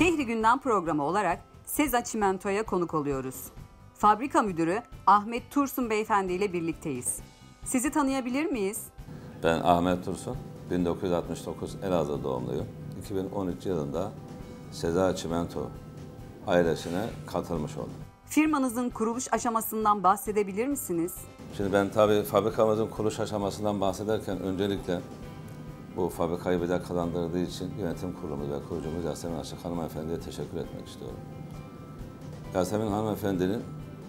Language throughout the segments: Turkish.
Şehri Gündem programı olarak Seza Çimento'ya konuk oluyoruz. Fabrika müdürü Ahmet Tursun Beyefendi ile birlikteyiz. Sizi tanıyabilir miyiz? Ben Ahmet Tursun, 1969 Elazığ doğumluyum. 2013 yılında Seza Çimento ailesine katılmış oldum. Firmanızın kuruluş aşamasından bahsedebilir misiniz? Şimdi ben tabii fabrikamızın kuruluş aşamasından bahsederken öncelikle bu fabrikayı bize kazandırdığı için yönetim kurulumuz ve kurucumuz Yasemin Aşık Hanımefendi'ye teşekkür etmek istiyorum. Yasemin Hanımefendi'nin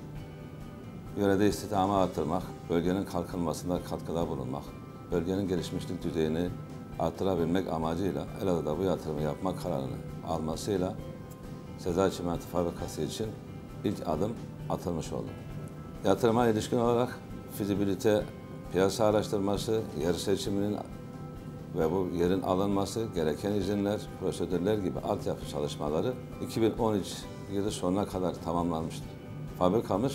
yörede istihdamı artırmak, bölgenin kalkınmasında katkıda bulunmak, bölgenin gelişmişlik düzeyini arttırabilmek amacıyla Elazığ'da bu yatırımı yapma kararını almasıyla Seza Çimento Fabrikası için ilk adım atılmış oldu. Yatırıma ilişkin olarak fizibilite, piyasa araştırması, yer seçiminin ve bu yerin alınması, gereken izinler, prosedürler gibi altyapı çalışmaları 2013 yılı sonuna kadar tamamlanmıştır. Fabrikamız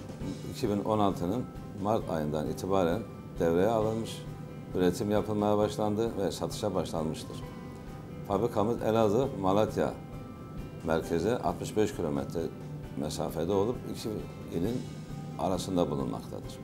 2016'nın Mart ayından itibaren devreye alınmış, üretim yapılmaya başlandı ve satışa başlanmıştır. Fabrikamız Elazığ, Malatya merkeze 65 kilometre mesafede olup iki ilin arasında bulunmaktadır.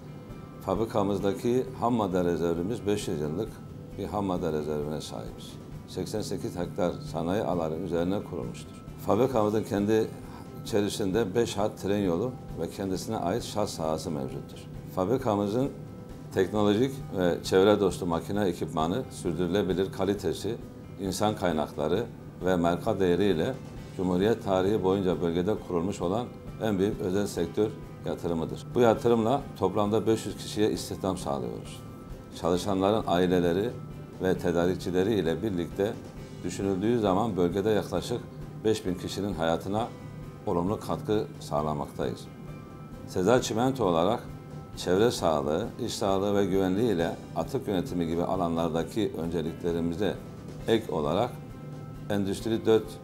Fabrikamızdaki ham madde rezervimiz 500 yıllık bir ham madde rezervine sahibiz. 88 hektar sanayi alanı üzerine kurulmuştur. Fabrikamızın kendi içerisinde 5 hat tren yolu ve kendisine ait şas sahası mevcuttur. Fabrikamızın teknolojik ve çevre dostu makine ekipmanı, sürdürülebilir kalitesi, insan kaynakları ve marka değeriyle Cumhuriyet tarihi boyunca bölgede kurulmuş olan en büyük özel sektör yatırımıdır. Bu yatırımla toplamda 500 kişiye istihdam sağlıyoruz. Çalışanların aileleri ve tedarikçileri ile birlikte düşünüldüğü zaman bölgede yaklaşık 5000 kişinin hayatına olumlu katkı sağlamaktayız. Seza Çimento olarak çevre sağlığı, iş sağlığı ve güvenliği ile atık yönetimi gibi alanlardaki önceliklerimize ek olarak Endüstri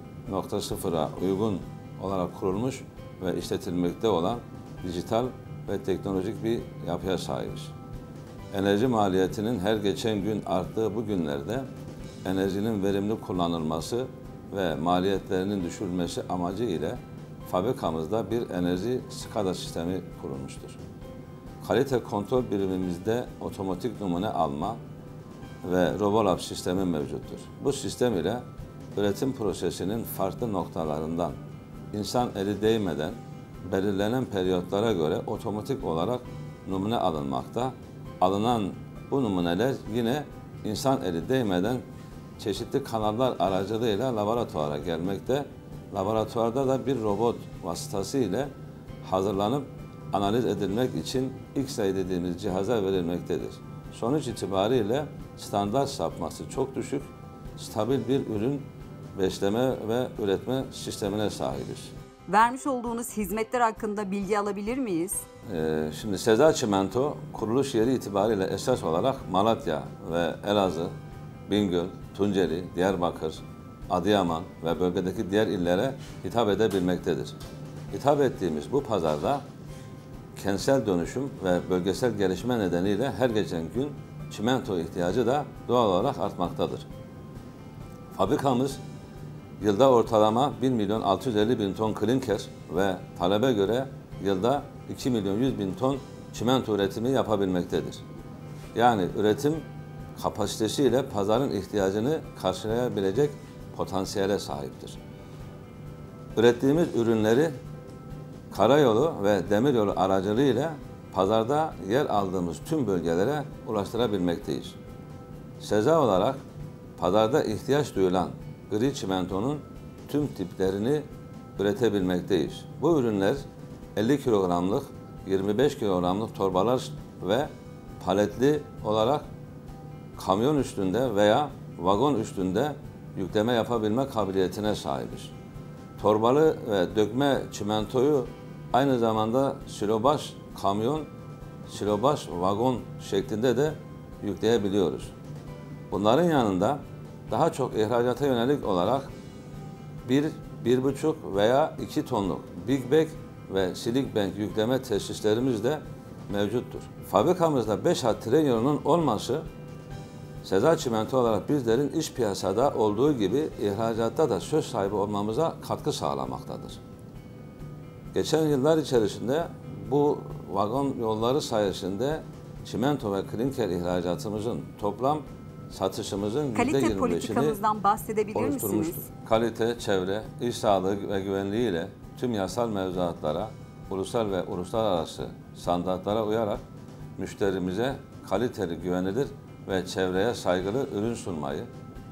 4.0'a uygun olarak kurulmuş ve işletilmekte olan dijital ve teknolojik bir yapıya sahibiz. Enerji maliyetinin her geçen gün arttığı bu günlerde enerjinin verimli kullanılması ve maliyetlerinin düşürülmesi amacı ile fabrikamızda bir enerji SCADA sistemi kurulmuştur. Kalite kontrol birimimizde otomatik numune alma ve RoboLab sistemi mevcuttur. Bu sistem ile üretim prosesinin farklı noktalarından insan eli değmeden belirlenen periyotlara göre otomatik olarak numune alınmakta. Alınan bu numuneler yine insan eli değmeden çeşitli kanallar aracılığıyla laboratuvara gelmekte. Laboratuvarda da bir robot vasıtasıyla hazırlanıp analiz edilmek için X-ray dediğimiz cihaza verilmektedir. Sonuç itibariyle standart sapması çok düşük, stabil bir ürün besleme ve üretme sistemine sahibiz. Vermiş olduğunuz hizmetler hakkında bilgi alabilir miyiz? Şimdi Seza Çimento kuruluş yeri itibariyle esas olarak Malatya ve Elazığ, Bingöl, Tunceli, Diyarbakır, Adıyaman ve bölgedeki diğer illere hitap edebilmektedir. Hitap ettiğimiz bu pazarda kentsel dönüşüm ve bölgesel gelişme nedeniyle her geçen gün çimento ihtiyacı da doğal olarak artmaktadır. Fabrikamız yılda ortalama 1.650.000 ton klinker ve talebe göre yılda 2.100.000 ton çimento üretimi yapabilmektedir. Yani üretim kapasitesiyle pazarın ihtiyacını karşılayabilecek potansiyele sahiptir. Ürettiğimiz ürünleri karayolu ve demiryolu aracılığıyla pazarda yer aldığımız tüm bölgelere ulaştırabilmekteyiz. Seza olarak pazarda ihtiyaç duyulan gri çimentonun tüm tiplerini üretebilmekteyiz. Bu ürünler 50 kilogramlık, 25 kilogramlık torbalar ve paletli olarak kamyon üstünde veya vagon üstünde yükleme yapabilme kabiliyetine sahibiz. Torbalı ve dökme çimentoyu aynı zamanda silobaş kamyon, silobaş vagon şeklinde de yükleyebiliyoruz. Bunların yanında daha çok ihracata yönelik olarak 1,5 veya 2 tonluk Big Bag ve Slick Bank yükleme tesislerimiz de mevcuttur. Fabrikamızda 5 hat tren yolunun olması Seza Çimento olarak bizlerin iç piyasada olduğu gibi ihracatta da söz sahibi olmamıza katkı sağlamaktadır. Geçen yıllar içerisinde bu vagon yolları sayesinde çimento ve klinker ihracatımızın toplam satışımızın kalite politikamızdan bahsedebilir misiniz? Kalite, çevre, iş sağlığı ve güvenliği ile tüm yasal mevzuatlara, ulusal ve uluslararası standartlara uyarak müşterimize kaliteli, güvenilir ve çevreye saygılı ürün sunmayı,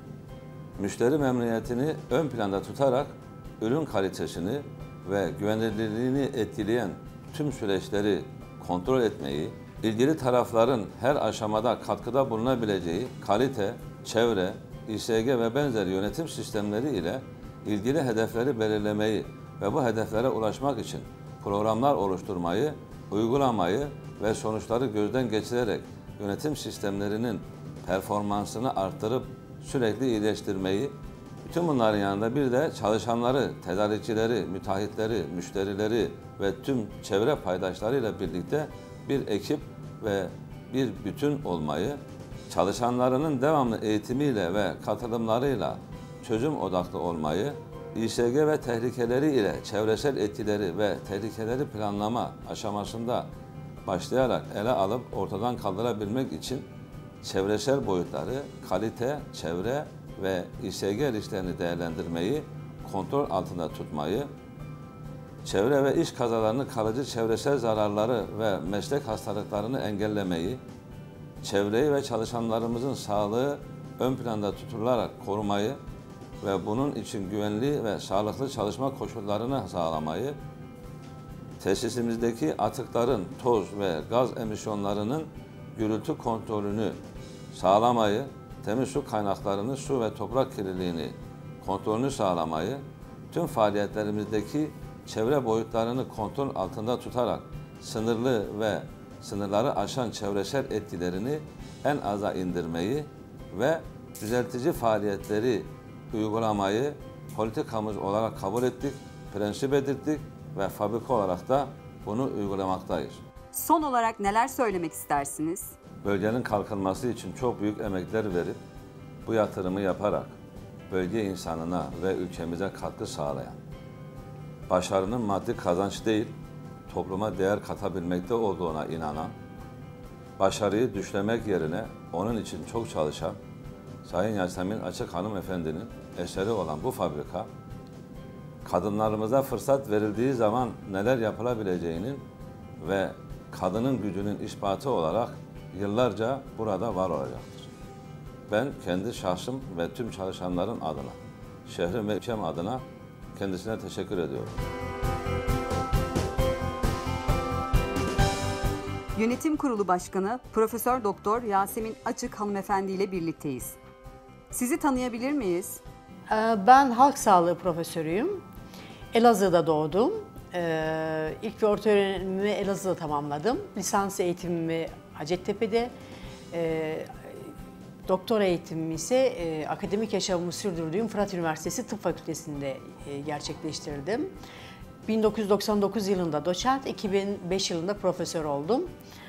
müşteri memnuniyetini ön planda tutarak ürün kalitesini ve güvenilirliğini etkileyen tüm süreçleri kontrol etmeyi, ilgili tarafların her aşamada katkıda bulunabileceği kalite, çevre, İSG ve benzeri yönetim sistemleri ile ilgili hedefleri belirlemeyi ve bu hedeflere ulaşmak için programlar oluşturmayı, uygulamayı ve sonuçları gözden geçirerek yönetim sistemlerinin performansını arttırıp sürekli iyileştirmeyi, bütün bunların yanında bir de çalışanları, tedarikçileri, müteahhitleri, müşterileri ve tüm çevre paydaşlarıyla birlikte bir ekip ve bir bütün olmayı, çalışanlarının devamlı eğitimiyle ve katılımlarıyla çözüm odaklı olmayı, İSG ve tehlikeleri ile çevresel etkileri ve tehlikeleri planlama aşamasında başlayarak ele alıp ortadan kaldırabilmek için çevresel boyutları, kalite, çevre ve İSG risklerini değerlendirmeyi, kontrol altında tutmayı, çevre ve iş kazalarını, kalıcı çevresel zararları ve meslek hastalıklarını engellemeyi, çevreyi ve çalışanlarımızın sağlığı ön planda tutularak korumayı ve bunun için güvenli ve sağlıklı çalışma koşullarını sağlamayı, tesisimizdeki atıkların toz ve gaz emisyonlarının gürültü kontrolünü sağlamayı, temiz su kaynaklarını, su ve toprak kirliliğini kontrolünü sağlamayı, tüm faaliyetlerimizdeki çevre boyutlarını kontrol altında tutarak sınırlı ve sınırları aşan çevresel etkilerini en aza indirmeyi ve düzeltici faaliyetleri uygulamayı politikamız olarak kabul ettik, prensip edildik ve fabrika olarak da bunu uygulamaktayız. Son olarak neler söylemek istersiniz? Bölgenin kalkınması için çok büyük emekler verip bu yatırımı yaparak bölge insanına ve ülkemize katkı sağlayan, başarının maddi kazanç değil, topluma değer katabilmekte olduğuna inanan, başarıyı düşlemek yerine onun için çok çalışan Sayın Yasemin Açık hanımefendinin eseri olan bu fabrika, kadınlarımıza fırsat verildiği zaman neler yapılabileceğinin ve kadının gücünün ispatı olarak yıllarca burada var olacaktır. Ben kendi şahsım ve tüm çalışanların adına, şehrim ve ülkem adına kendisine teşekkür ediyorum. Yönetim Kurulu Başkanı Profesör Doktor Yasemin Açık hanımefendi ile birlikteyiz. Sizi tanıyabilir miyiz? Ben halk sağlığı profesörüyüm. Elazığ'da doğdum. İlk ve orta öğrenimimi Elazığ'da tamamladım. Lisans eğitimimi Hacettepe'de, doktora eğitimimi ise akademik yaşamımı sürdürdüğüm Fırat Üniversitesi Tıp Fakültesi'nde gerçekleştirdim. 1999 yılında doçent, 2005 yılında profesör oldum.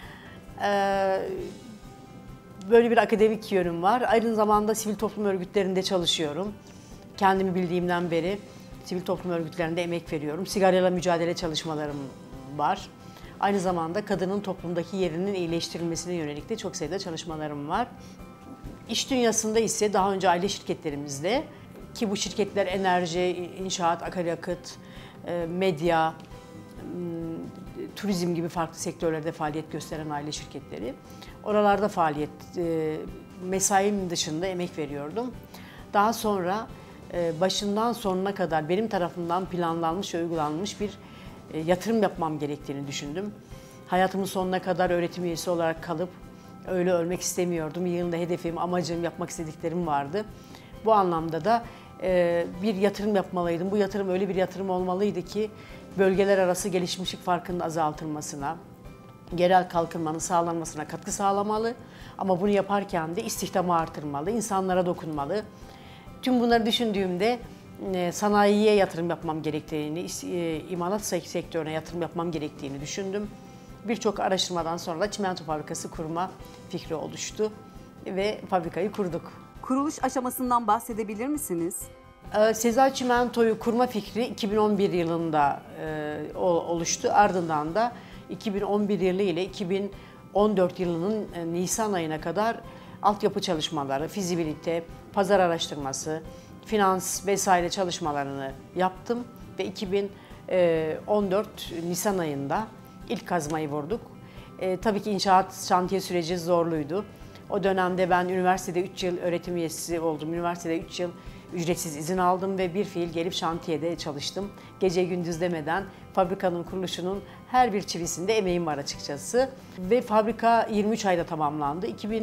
Böyle bir akademik yönüm var. Aynı zamanda sivil toplum örgütlerinde çalışıyorum. Kendimi bildiğimden beri sivil toplum örgütlerinde emek veriyorum. Sigarayla mücadele çalışmalarım var. Aynı zamanda kadının toplumdaki yerinin iyileştirilmesine yönelik de çok sayıda çalışmalarım var. İş dünyasında ise daha önce aile şirketlerimizde, ki bu şirketler enerji, inşaat, akaryakıt, medya, turizm gibi farklı sektörlerde faaliyet gösteren aile şirketleri. Oralarda faaliyet, mesaimin dışında emek veriyordum. Daha sonra başından sonuna kadar benim tarafımdan planlanmış ve uygulanmış bir yatırım yapmam gerektiğini düşündüm. Hayatımın sonuna kadar öğretim üyesi olarak kalıp öyle ölmek istemiyordum. Yılında hedefim, amacım, yapmak istediklerim vardı. Bu anlamda da bir yatırım yapmalıydım. Bu yatırım öyle bir yatırım olmalıydı ki bölgeler arası gelişmişlik farkının azaltılmasına, yerel kalkınmanın sağlanmasına katkı sağlamalı. Ama bunu yaparken de istihdamı artırmalı, insanlara dokunmalı. Tüm bunları düşündüğümde sanayiye yatırım yapmam gerektiğini, imalat sektörüne yatırım yapmam gerektiğini düşündüm. Birçok araştırmadan sonra çimento fabrikası kurma fikri oluştu. ve fabrikayı kurduk. Kuruluş aşamasından bahsedebilir misiniz? Sezai Çimento'yu kurma fikri 2011 yılında oluştu. Ardından da 2011 yılı ile 2014 yılının Nisan ayına kadar altyapı çalışmaları, fizibilite, pazar araştırması, finans vesaire çalışmalarını yaptım ve 2014 Nisan ayında ilk kazmayı vurduk. Tabii ki inşaat şantiye süreci zorluydu. O dönemde ben üniversitede 3 yıl öğretim üyesi oldum. Üniversitede 3 yıl ücretsiz izin aldım ve bir fiil gelip şantiyede çalıştım. Gece gündüz demeden fabrikanın kuruluşunun her bir çivisinde emeğim var açıkçası. Ve fabrika 23 ayda tamamlandı.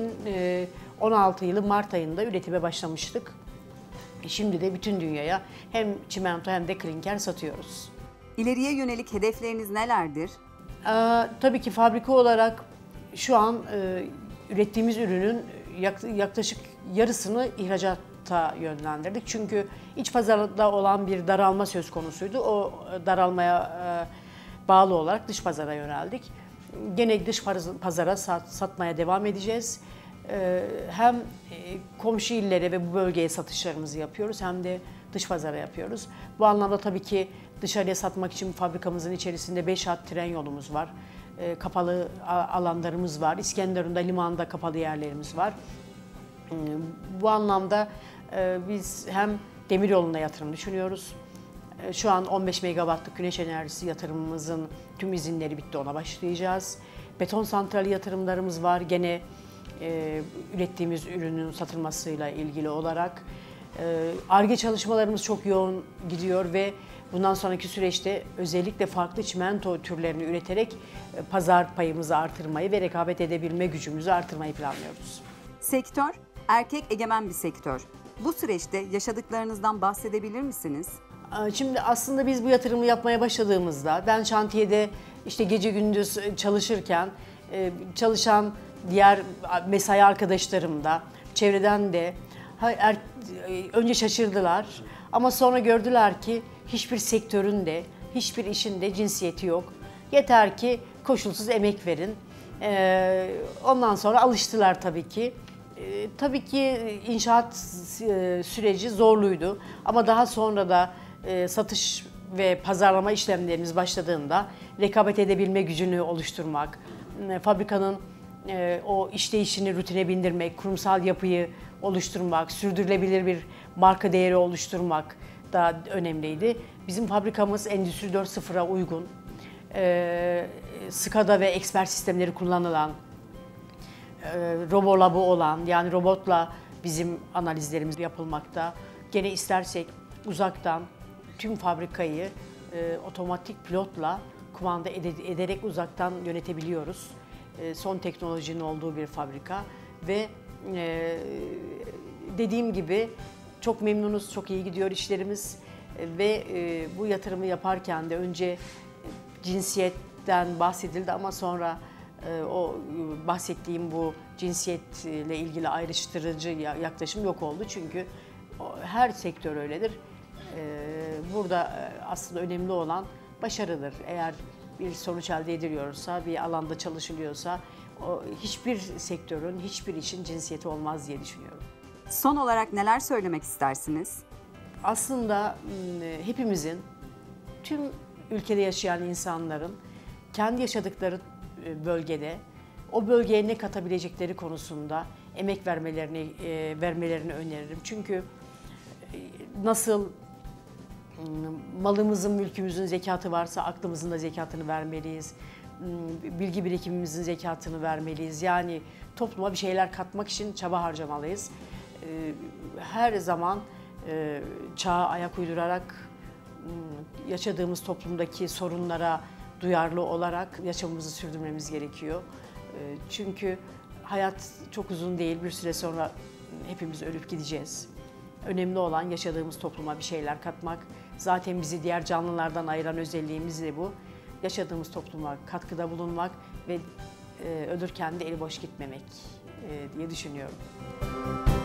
2016 yılı Mart ayında üretime başlamıştık. Şimdi de bütün dünyaya hem çimento hem de klinker satıyoruz. İleriye yönelik hedefleriniz nelerdir? Tabii ki fabrika olarak şu an ürettiğimiz ürünün yaklaşık yarısını ihracata yönlendirdik. Çünkü iç pazarda olan bir daralma söz konusuydu. O daralmaya bağlı olarak dış pazara yöneldik. Gene dış pazara satmaya devam edeceğiz. Hem komşu illere ve bu bölgeye satışlarımızı yapıyoruz hem de dış pazara yapıyoruz. Bu anlamda tabii ki dışarıya satmak için fabrikamızın içerisinde 5 hat tren yolumuz var. Kapalı alanlarımız var. İskenderun'da limanda kapalı yerlerimiz var. Bu anlamda biz hem demiryoluna yatırım düşünüyoruz. Şu an 15 megawattlık güneş enerjisi yatırımımızın tüm izinleri bitti, ona başlayacağız. Beton santrali yatırımlarımız var. Gene ürettiğimiz ürünün satılmasıyla ilgili olarak. Ar-Ge çalışmalarımız çok yoğun gidiyor ve bundan sonraki süreçte özellikle farklı çimento türlerini üreterek pazar payımızı artırmayı ve rekabet edebilme gücümüzü artırmayı planlıyoruz. Sektör, erkek egemen bir sektör. Bu süreçte yaşadıklarınızdan bahsedebilir misiniz? Şimdi aslında biz bu yatırımı yapmaya başladığımızda ben şantiyede işte gece gündüz çalışırken çalışan diğer mesai arkadaşlarım da çevreden de önce şaşırdılar ama sonra gördüler ki hiçbir sektörün de hiçbir işin de cinsiyeti yok. Yeter ki koşulsuz emek verin. Ondan sonra alıştılar tabii ki. Tabii ki inşaat süreci zorluydu ama daha sonra da satış ve pazarlama işlemlerimiz başladığında rekabet edebilme gücünü oluşturmak, fabrikanın o işleyişini rutine bindirmek, kurumsal yapıyı oluşturmak, sürdürülebilir bir marka değeri oluşturmak da önemliydi. Bizim fabrikamız Endüstri 4.0'a uygun, SCADA ve expert sistemleri kullanılan, robolabı olan, yani robotla bizim analizlerimiz yapılmakta. Gene istersek uzaktan tüm fabrikayı otomatik pilotla kumanda ederek uzaktan yönetebiliyoruz. Son teknolojinin olduğu bir fabrika ve dediğim gibi çok memnunuz, çok iyi gidiyor işlerimiz ve bu yatırımı yaparken de önce cinsiyetten bahsedildi ama sonra o bahsettiğim bu cinsiyetle ilgili ayrıştırıcı yaklaşım yok oldu. Çünkü her sektör öyledir. Burada aslında önemli olan başarıdır. Eğer bir sonuç elde ediliyorsa, bir alanda çalışılıyorsa hiçbir sektörün, hiçbir işin cinsiyeti olmaz diye düşünüyorum. Son olarak neler söylemek istersiniz? Aslında hepimizin, tüm ülkede yaşayan insanların kendi yaşadıkları bölgede o bölgeye ne katabilecekleri konusunda emek vermelerini öneririm. Çünkü nasıl malımızın, mülkümüzün zekatı varsa aklımızın da zekatını vermeliyiz. Bilgi birikimimizin zekatını vermeliyiz. Yani topluma bir şeyler katmak için çaba harcamalıyız. Her zaman çağa ayak uydurarak yaşadığımız toplumdaki sorunlara duyarlı olarak yaşamımızı sürdürmemiz gerekiyor. Çünkü hayat çok uzun değil. Bir süre sonra hepimiz ölüp gideceğiz. Önemli olan yaşadığımız topluma bir şeyler katmak. Zaten bizi diğer canlılardan ayıran özelliğimiz de bu. Yaşadığımız topluma katkıda bulunmak ve ölürken de eli boş gitmemek diye düşünüyorum.